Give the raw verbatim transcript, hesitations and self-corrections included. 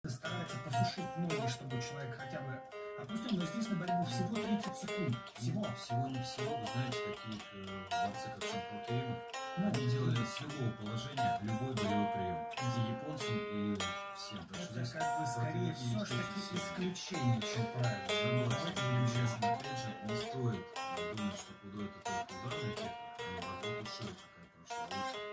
старается посушить ноги, чтобы человек хотя бы опустил, но здесь на борьбу всего тридцать секунд. Всего. Всего не всего. Вы знаете, таких э, борцы, как Шампуркеев, ну, они делали с любого положения любой боевой прием. И японцам, и всем. Так что здесь как бы скорее все ж таки исключение, чем правило. Но, честно, опять же, не стоит думать, что худой это только ударная техника, а наоборот, уши такая прошла.